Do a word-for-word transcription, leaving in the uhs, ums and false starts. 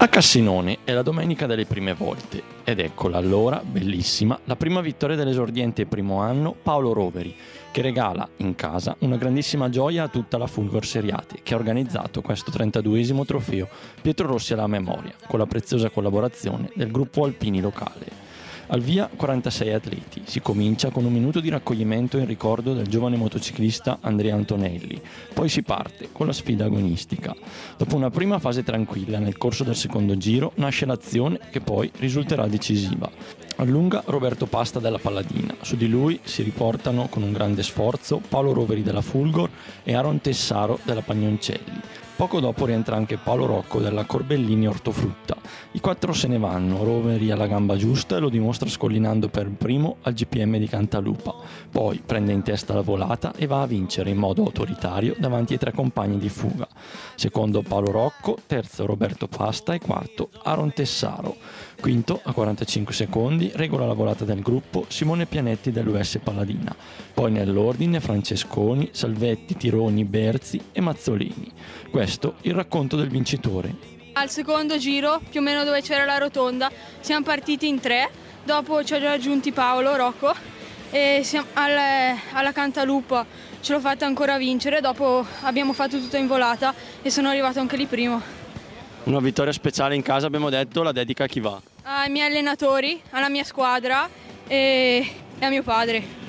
A Cassinone è la domenica delle prime volte ed eccola allora, bellissima, la prima vittoria dell'esordiente primo anno Paolo Roveri, che regala in casa una grandissima gioia a tutta la Fulgor Seriate, che ha organizzato questo trentaduesimo trofeo Pietro Rossi alla memoria, con la preziosa collaborazione del gruppo Alpini locale. Al via quarantasei atleti, si comincia con un minuto di raccoglimento in ricordo del giovane motociclista Andrea Antonelli, poi si parte con la sfida agonistica. Dopo una prima fase tranquilla nel corso del secondo giro nasce l'azione che poi risulterà decisiva. Allunga Roberto Pasta della Palladina, su di lui si riportano con un grande sforzo Paolo Roveri della Fulgor e Aaron Tessaro della Pagnoncelli. Poco dopo rientra anche Paolo Rocco della Corbellini Ortofrutta. I quattro se ne vanno, Roveri alla gamba giusta e lo dimostra scollinando per primo al G P M di Cantalupa. Poi prende in testa la volata e va a vincere in modo autoritario davanti ai tre compagni di fuga. Secondo Paolo Rocco, terzo Roberto Pasta e quarto Aaron Tessaro. Quinto, a quarantacinque secondi, regola la volata del gruppo Simone Pianetti dell'U S Palladina. Poi nell'ordine Francesconi, Salvetti, Tironi, Berzi e Mazzolini. Questo il racconto del vincitore. Al secondo giro, più o meno dove c'era la rotonda, siamo partiti in tre, dopo ci ha raggiunti Paolo Rocco e siamo alla, alla Cantalupa ce l'ho fatta ancora vincere, dopo abbiamo fatto tutto in volata e sono arrivato anche lì primo. Una vittoria speciale in casa, abbiamo detto, la dedica a chi va? Ai miei allenatori, alla mia squadra e, e a mio padre.